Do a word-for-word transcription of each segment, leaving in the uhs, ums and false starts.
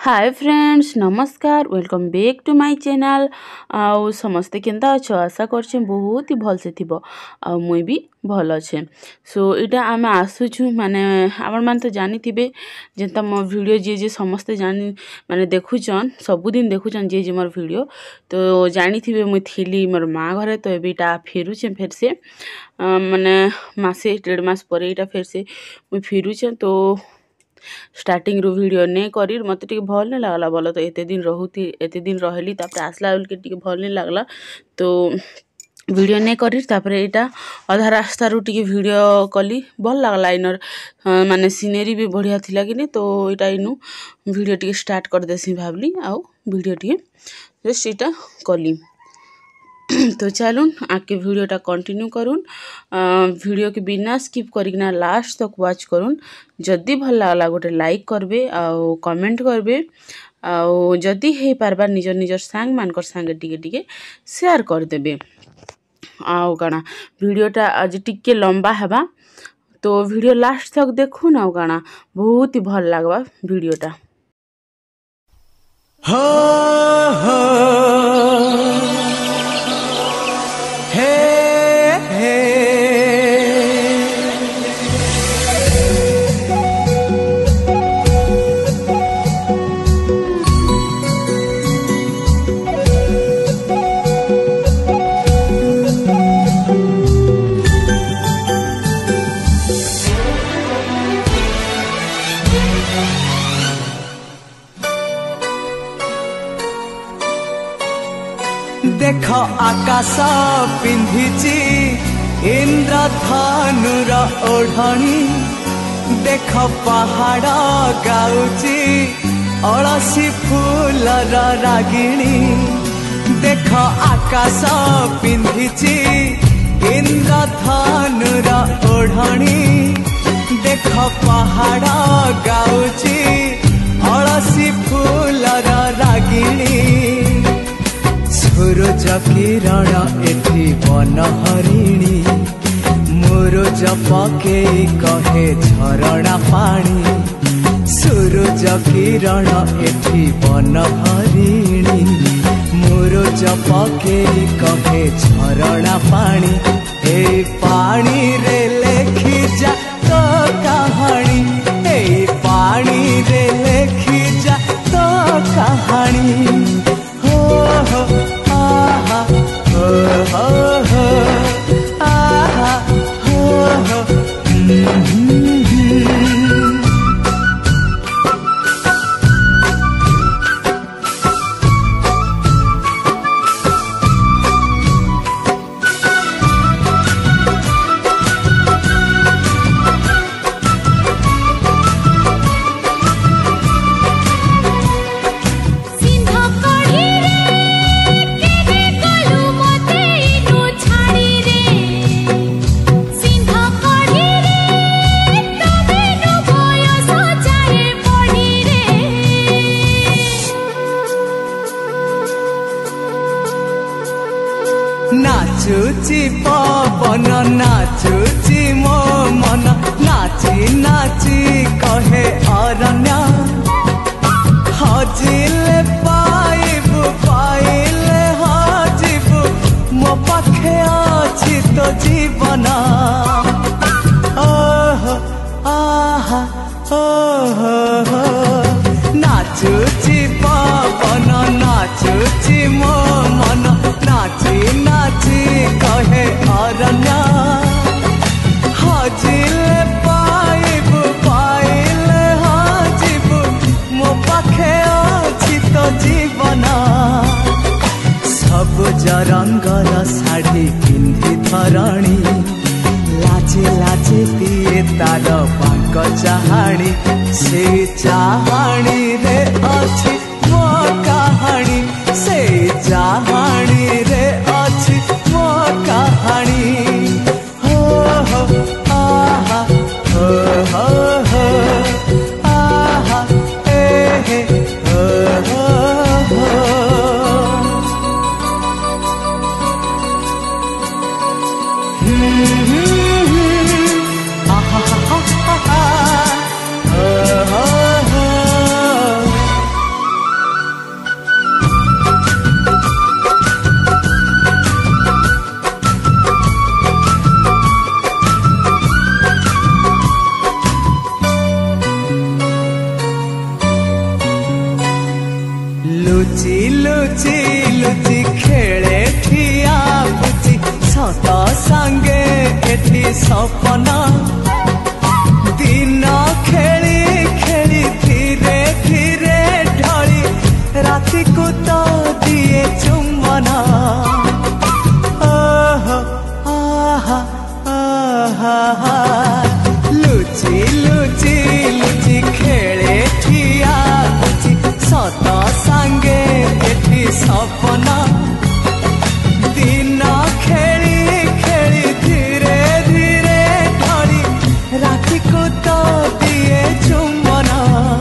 हाय friends नमस्कार welcome back to my channel. आउ समस्ते केंता अच्छो आशा करछे बहुत ही भल से थिबो आ मुई भी भल अच्छे। सो इटा आमे आसुछु माने आपण मान तो जानी थिबे जेंता मो वीडियो जे जे समस्ते जानी माने देखुचन सबुदिन देखुचन जे जे मोर वीडियो तो जानी थिबे मुई थिली मोर माँ घरे तो एबिटा फेरुचे फेर से माने मासे डेढ़ मास पर इटा फेर से मुई फेरुचे तो स्टार्टिंग रो वीडियो ने करी मते टिके भल ने लागला बोलो तो एते दिन रहुती एते दिन रहली तापर आसला बेल के टिके भल ने लागला तो वीडियो ने करी तापर एटा आधा रास्ता रो टिके वीडियो कली भल लागला इनर माने सीनरी भी बढ़िया थिला कि नहीं तो एटा इनु वीडियो टिके स्टार्ट कर देसी भाबली आ वीडियो टिके जस्ट एटा कली। तो चलून आके वीडियोटा कंटिन्यू करूँ वीडियो के बिना स्किप करना लास्ट तक वाच करूँ जदि भल लागला गोटे लाइक करबे आउ कमेंट करबे आउ जदि हे पारबा निजर निजर सांग मानकर सांगे टिके टिके शेयर कर देबे। आउ काना वीडियोटा आज टिके लंबा हेबा तो वीडियो लास्ट तक देखुन आउ काना बहुत ही भल लागबा वीडियोटा। हो हो हे हे देख आकाश पिंधिची इंद्रधनुर ओढ़णी देख पहाड़ गाउची अलसी फूलर रागिणी देख आकाश पिंधिची इंद्रधनुर ओढ़णी देख पहाड़ गाउची अलसी फूलर रागिणी सूरज किरण एठी बन हरिणी मुरुज पके कहे झरणा पानी सूरज किरण एठी बन हरिणी मुरुज पके कहे झरणा पानी ए पानी रे लेखी जा तो कहानी ए पानी रे लेखी जा तो कहानी हो हो आहा हो हो हो आहा हो हो नाचुची पवन नाचुची मो मन नाची नाची कहे अरण्य हजिले पाइबु पाइले हजिबु मो पाखे अछि तो जीवन ओहो आहा ओहो नाचुची पवन नाचुची मो मन नाची नाची कहे अरण्य हजिले पाइबु पाइले हजिबु मो पाखे अछि तो जीवन सबुज रंगर शाढ़ी पिंधि धरणी लाचे लाचे दिए तार बांक चाहाणी से चाहाणी रे अछि मो कहानी से चाहाणी रे अछि मो कहानी हो हो आहा हो हो हो आहा ए हे हो हो हो आहा हा हा हा हो हो हो लुचि लुचि लुचि खेले ठिया पुचि सत सांगे एठी सपना दिन खेली खेली धीरे धीरे ढली राति को तो दिए चुम्बना आहा आहा आहा लुचि लुचि लुचि खेले ठिया पुचि सत सांगे एठी सपना दिन खेली खेली धीरे धीरे ढली राति को तो दिए चुम्बना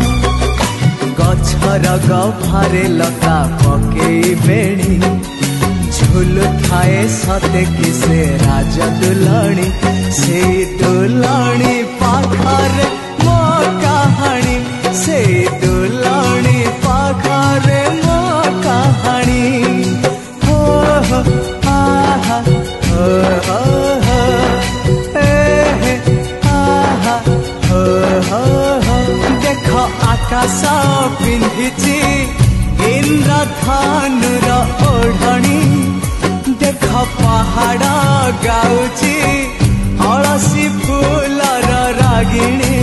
गछर गभारे लता पकेई बेणी झुलु थाए सते कि से राज दुलणी से दुलणी पाखरे मो कहानी से दुलणी पाखरे मो कहानी हो हो आहा हो हो हो ए आहा हो हो हो देख आकाश पिंधिची इंद्रधनुर ओढ़णी देख पहाड़ गाउची अलसी फूलर रागिणी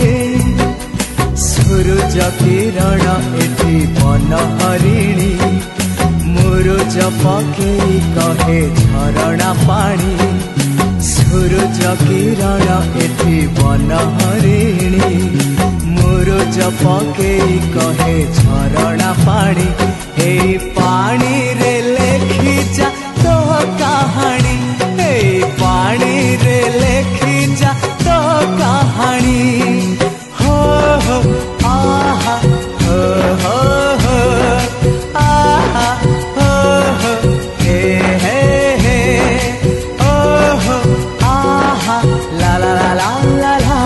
सूरज किरण एठी बन हरिणी मुरुज पकेई कहे झरणा पानी सूरज किरण एठी बन हरिणी मुरुज पकेई कहे झरणा पानी ए पानी रे लेखी जा तो कहानी ए पानी रे लेखी जा तो कहानी हो हो आहा हो हो हो आहा हो हो हे हे हे ओ हो आहा ला ला ला ला ला ला।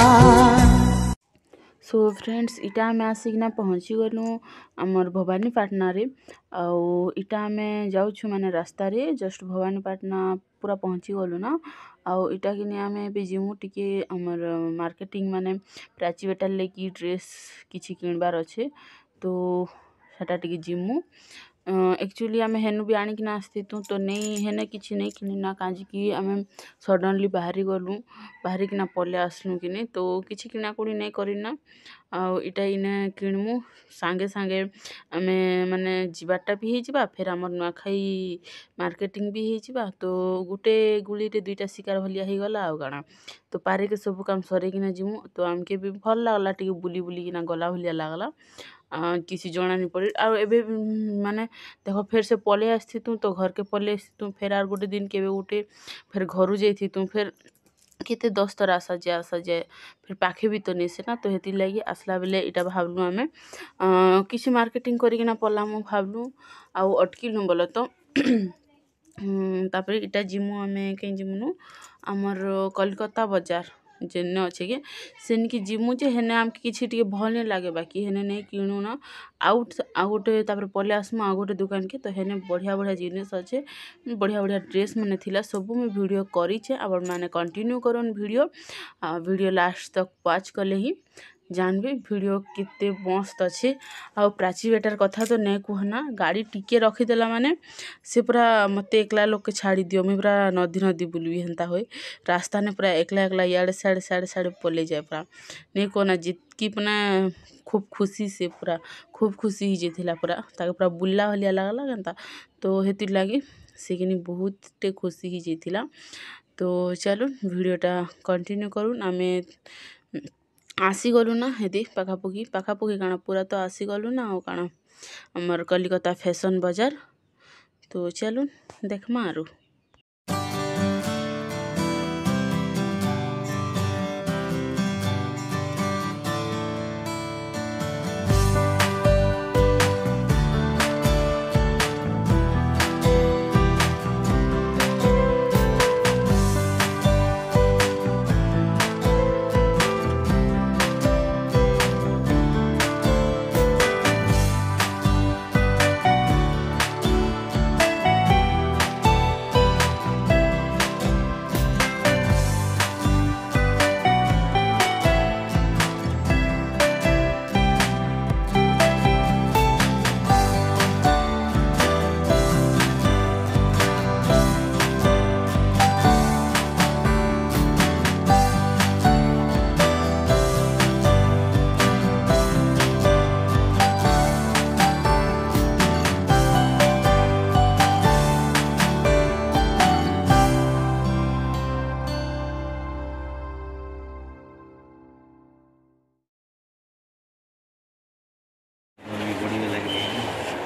सो फ्रेंड्स इटा आम आसिकना पहुँची गलु आमर भवानीपाटना रे आउ इटा आम जाऊँ माने रास्ता रे जस्ट भवानीपाटना पूरा पहुँची गलु ना आउ इटा कि आम ए जिमु टिके आमर मार्केटिंग माने प्राची बेटार लेकी ड्रेस किछि किणबार अच्छे तो सेटा टिके जिमु एक्चुअली आम हेनु भी आणिक आसती तो नहीं हेने किछि नहीं किना काजी कि आम सडनली बाहरी गलु बाहरी किना पले आसलु कि तो किछि किणाकुड़ी नहीं करना आउ इटा इने किणमु सांगे सांगे आम माने जीवाटा भी हो फिर आमर नुआखाई मार्केटिंग भी हो तो गोटे गुली रे दुईटा शिकार भलिया हो गला आउ काना तो पारे के सब काम सरे किना जिमु तो आमके भी भल लागला टिके बुली बुली किना गला भलिया लागला किसी जना नहीं पड़ी और एबे माने देखो फिर से पले आसी तू तो घर के पले तू फिर आर गोटे दिन के गोटे फिर घर जाई तू फिर केते दस तर आसा जाए आसा जाए फिर पाखे भी तो नहीं से ना तो हेती लगी आसला बेले इटा भावलु आमे किसी मार्केटिंग करिकिना पला मु भावलु आउ अटकिलु बोल तो तापर इटा जिमु आमे कहीं जिमुनु आमर कलकत्ता बाजार जेने अच्छे कि सेन की जिमु जे हेने आम किछि टिके भल नहीं लगे बाकी हेने नहीं किणु ना आउट आउ गोटे तापर पले आसमु आउ गोटे दुकान के तो हेने बढ़िया बढ़िया जिनिस अच्छे बढ़िया बढ़िया ड्रेस मैंने थिला सब मुझे वीडियो करिछे आपण माने कंटिन्यू करन वीडियो आ वीडियो लास्ट तक वाच कले ही जानबे वीडियो कितने मस्त अच्छे आ प्राची बेटार कथा तो नहीं कहना गाड़ी टिके रखीदेला माने से पूरा मत एकला लोग के छाड़ी दियो मुझे पूरा नदी नदी बुलबी हेन्ता हुए रास्ता ने पूरा एकला एकला इे साढ़े साढ़े साढ़े पले जाए पूरा नहीं कहना जितकी अपना खूब खुशी से पूरा खूब खुशी ही जाइला पूरा ताके पूरा बुल्ला भलिया लगला केनता तो हेतिर लगी से कि बहुत खुशी ही जाइला तो चलो वीडियोटा कंटिन्यू करूँ आम आसीगलु ना हेदी पाखापुखी पाखापुखी काना पूरा तो आसीगलु ना और काना आमर कलिकता फैशन बाजार तो चलु देखमा आरु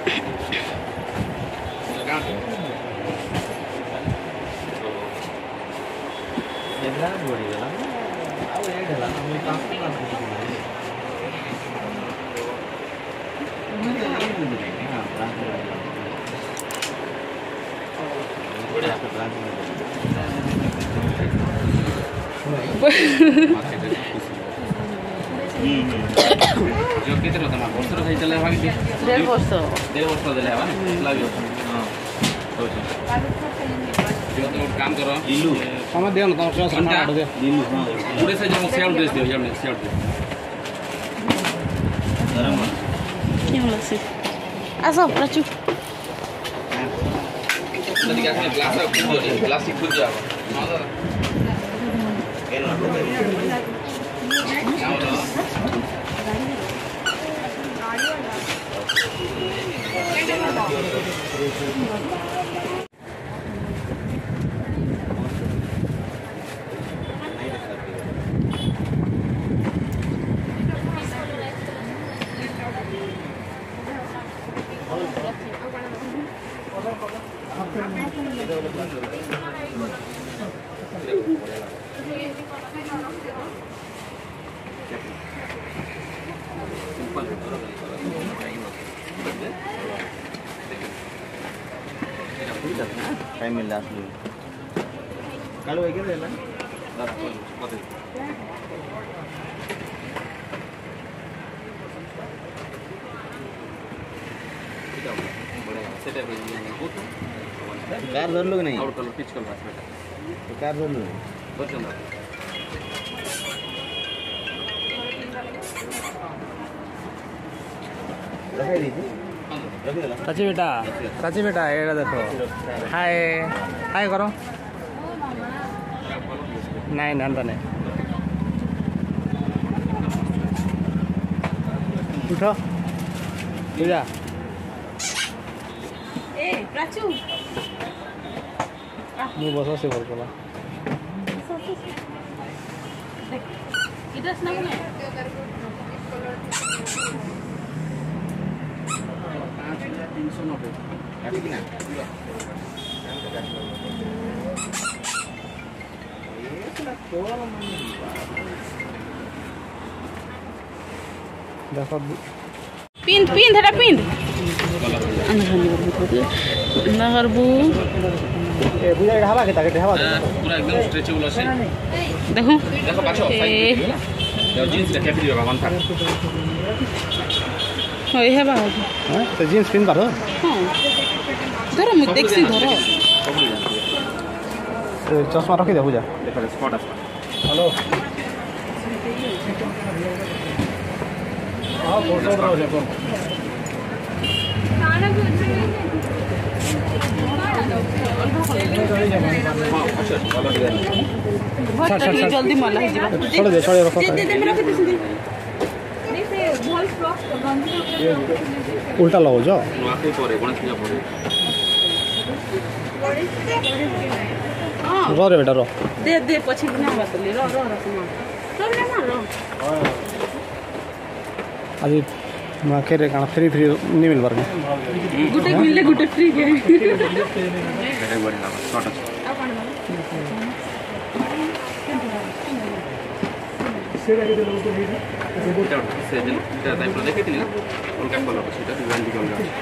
जो कितने होता ना वर्ष रही चले भाग के डेढ़ वर्ष डेढ़ वर्ष देले हवा लागियो हां जो तो काम करो दिलू हम देन तो क्लास घंटा दे दिलू हां पूरे से जो सेल ड्रेस दियो जब सेल ड्रेस गरम क्यों लगसे आसो प्राचू नदी का ग्लास है प्लास्टिक फुल जाओ हां टाइम मिल रहा है कालो है क्या लेना कार धर लोग नहीं और कलर पिच कलर बेटा तो कार धर लो बस चलो रखाई दी थी सची बेटा सची बेटा ये देखो हाय हाय करो नहीं नहीं नहीं उठो पूजा ए प्राचू मुझे बस से बोल बोला इधर ना बने तीन सौ नब्बे अभी कितना देखो पिंद पिंद हेटा पिंद अंदर करबू ए पूजा ढाबा के ताके ढाबा पूरा एकदम स्ट्रेचेबल আছে देखो देखो पाछो साइड यो जींस रे कैपरी बाबा वन था होय हे बाबू हां तो जींस पिन पारो हां धरो मु देखसी धरो चश्मा रखी दे पूजा देखो स्पॉट আছে हेलो हां फोटो रहो देखो जल्दी मला छोड़ दे छोड़ रखो उल्टा लगाओ जो नुआखे परे गणेश पूजा परे रो रे बेटा रो दे दे पछि बिना बसली रो रो रो रो रे ना रो आज मैं कह रहे काना फ्री फ्री नहीं मिल पारे गुटे मिलले गुटे फ्री के बेटा बढ़िया शॉर्ट আছে सेरा के लोग को नहीं এটা সেজেন এটা টাইপটা দেখেছিলি না ওলকা কলর আছে এটা ডিজাইন দি কলর আছে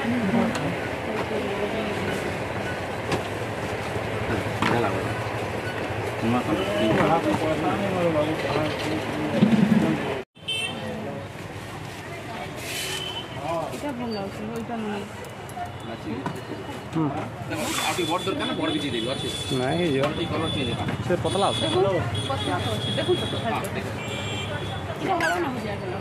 হ্যাঁ লাগা তোমার কলর এটা ভালো লাগছে ওইটা নয় হুম আপনি বড় দরকার না বড় বিচি দেবি আছে नहीं जो এই কলর চেঞ্জ है से पतला আছে পতলা তো আছে দেখুন তো এটা ভালো না হয়ে যাবে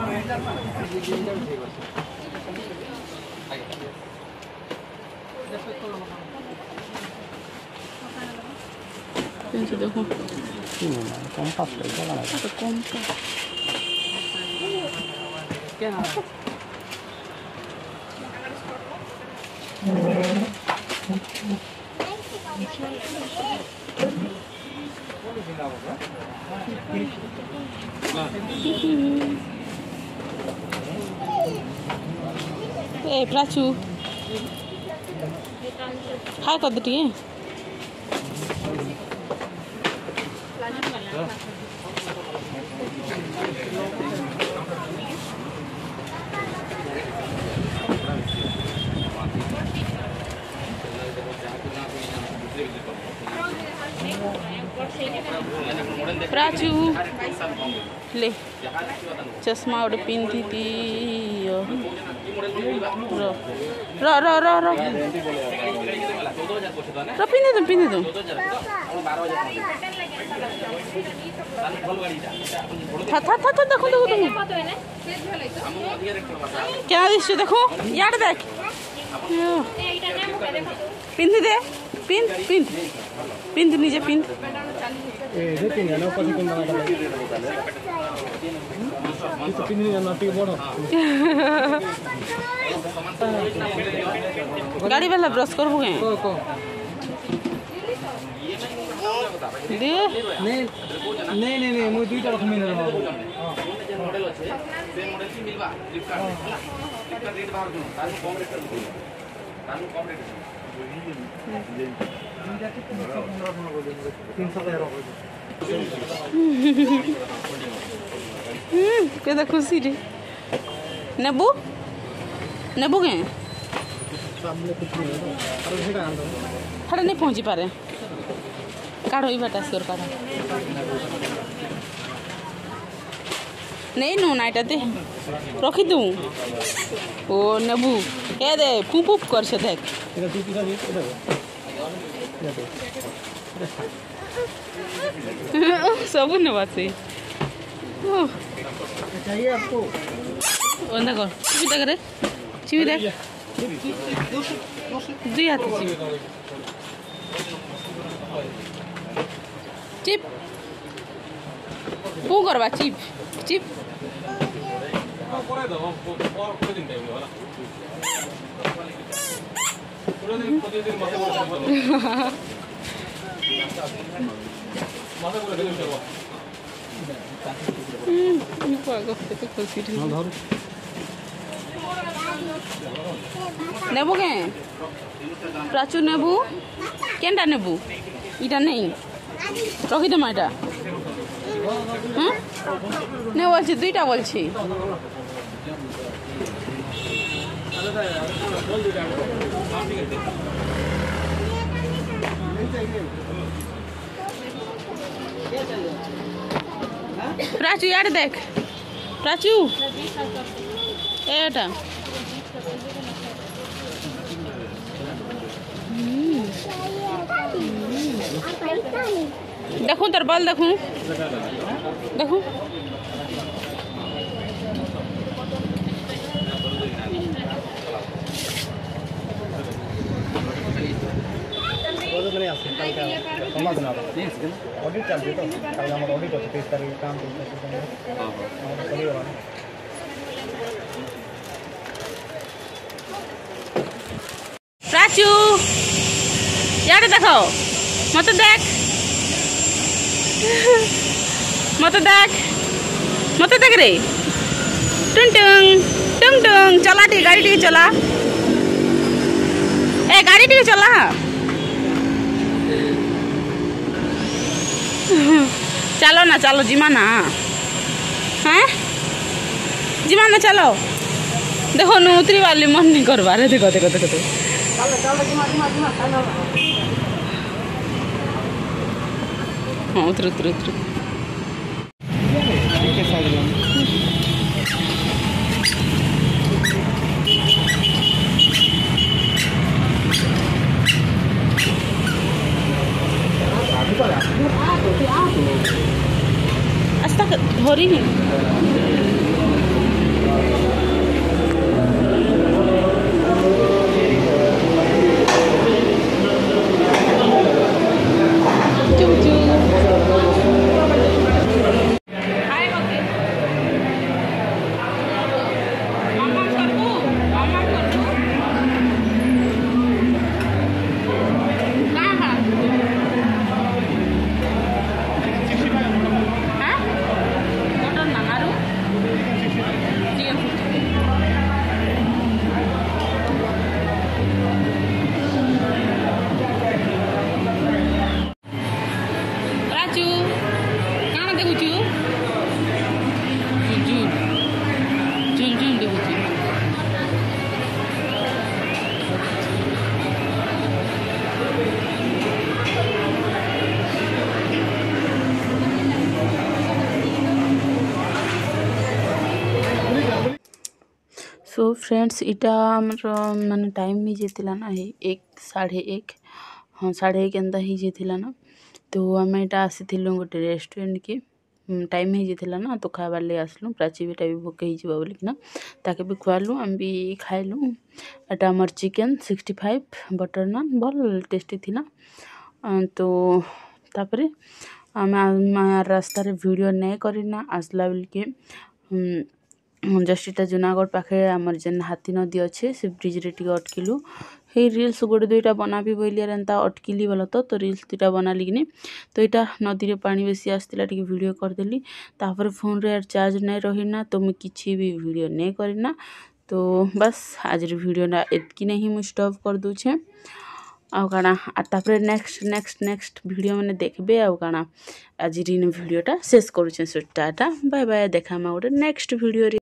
দেখো দেখো कम पास कर चला तो कम का क्या ए प्राचू हाय कर दे प्राचू ले चश्मा गोटे पिंधि र र र र र पिंधि दु पिंधि दु था था था देखो देखो देखो क्या दिशु देखो यार देख पिंधि दे पिंध पिंध पिंध नीचे पिंध गाड़ी वाला ब्रश कर दे नहीं नहीं नहीं मुझे दुईटा रखमी ना मॉडल अच्छे सेम मॉडल की मिलवा फ्लिपकार्ट फ्लिपकार्ट रेट बाहर दो तानु कम रेट कर दो तानु कम रेट हम्म केदा खुशी रे नेबू नेबू के सामने कुछ नहीं है अरे सेटा आंदो हड़ा नहीं पहुंची पारे काढ़ो ई बाटा स्कोर काढ़ो नहीं नो नाइटा दे रखी दू ओ नेबू ए दे पुप पुप कर से देख एटा तू पिसा दे सब नेबा से चाहिए आपको ओंदा कर चिपी दे करे चिपी दे दुई हाथ चिपी चिप कौन करवा चिप चिप नेबू के प्राचू नेबू केनटा नेबू इटा नहीं रखी दे माटा हाँ नहीं बोलছি দুইটা বলছি प्राचू यार देख प्राचू एटा देखो तर बल देखो देखो ऑडिट चलते तो कल हमारा ऑडिट होता है इस तरह काम करते हैं सही हो रहा है प्राचू यार देखो मत देख मत देख मत देख रे टुंग टुंग टुंग टुंग चला टी गाड़ी टी चला ए गाड़ी टी चला चलो ना चलो जिमा ना हैं जिमा ना चलो देखो नूतरी वाली मन नहीं करवा रे देखो देखो देखो चलो चलो जिमा जिमा जिमा चलो हाँ उतर उतर उतर आज तक धरी नहीं सो फ्रेंड्स इटा हमर माने टाइम ही जेतिला ना हे एक साढ़े एक हाँ साढ़े एक एंता ही जेतिला ना तो आम इटा आसीथिलु गोटे रेस्टोरेंट के टाइम ही जेतिला ना तो खाइबार ले आसलु प्राची बेटा भी भोक ही जिबा बोलिकिना ताके भी खुआलु आम भी खाइलु एटा हमर chicken sixty five butter naan भल टेस्टी थिला तो तापरे आम रास्ता रे वीडियो नहीं करिना आसला बेलके जस्ट इटा जूनागढ़ पाखे आमर जेन हाथी नदी अच्छे से ब्रिज रे टिके अटकिलु हे रिल्स गोटे दुईटा बनाबी बोलिया एंता अटकिली बोला तो तो रिल्स दुईटा बनाली कि तो यहाँ नदी रे पानी बेसी आसला टिके वीडियो करदेली तापर फोन रे चार्ज नहीं रहीना तो मुझे किसी भी वीडियो नहीं करना तो बस आज वीडियो ना एतकी नहीं मुझे स्टॉप कर दूचे आउ काना तापर नेक्स्ट नेक्स्ट नेक्स्ट वीडियो मैंने देखबे आउ काना आज वीडियोटा शेष करूचे सो टाटा बाय बाय देखा गोटे नेक्स्ट वीडियो रे।